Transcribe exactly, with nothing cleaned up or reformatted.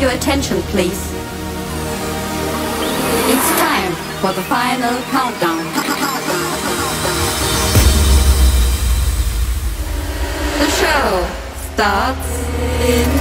your attention, please. It's time for the final countdown. The show starts in